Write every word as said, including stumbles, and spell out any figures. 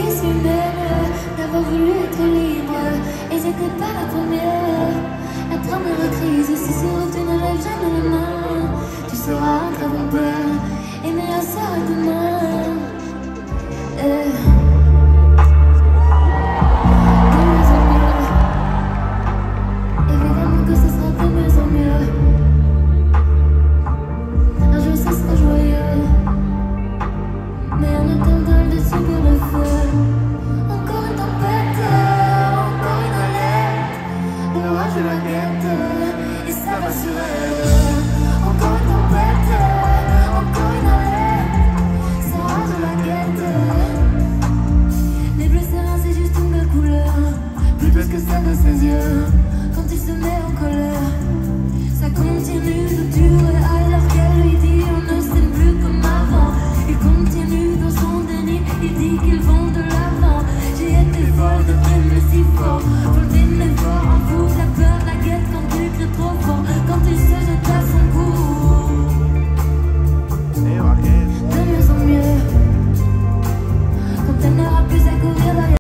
suis humaine, d'avoir voulu être libre. Et c'était pas la première. La première crise, si sur tu ne lèves jamais la main, tu seras un très bon père, et meilleur sera demain. Euh. Je la guette, et ça va sur elle. Encore une tempête, encore une alerte, ça rage de la guette. Les bleus sereins, c'est juste une belle couleur, Plus belle que celle de ses yeux. quand il se met en colère, ça continue de durer alors qu'elle lui dit on ne s'aime plus comme avant. Il continue dans son déni, il dit qu'ils vont de l'avant. J'ai été folle de t'aimer si fort.